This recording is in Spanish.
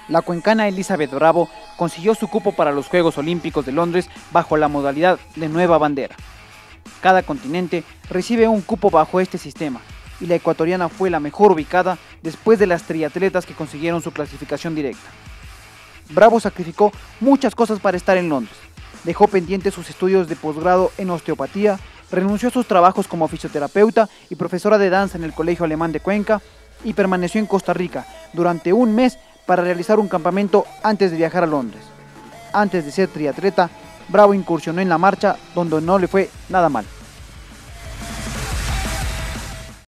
La cuencana Elizabeth Bravo consiguió su cupo para los Juegos Olímpicos de Londres bajo la modalidad de nueva bandera. Cada continente recibe un cupo bajo este sistema, y la ecuatoriana fue la mejor ubicada después de las triatletas que consiguieron su clasificación directa. Bravo sacrificó muchas cosas para estar en Londres. Dejó pendientes sus estudios de posgrado en osteopatía, renunció a sus trabajos como fisioterapeuta y profesora de danza en el Colegio Alemán de Cuenca y permaneció en Costa Rica durante un mes para realizar un campamento antes de viajar a Londres. Antes de ser triatleta, Bravo incursionó en la marcha donde no le fue nada mal.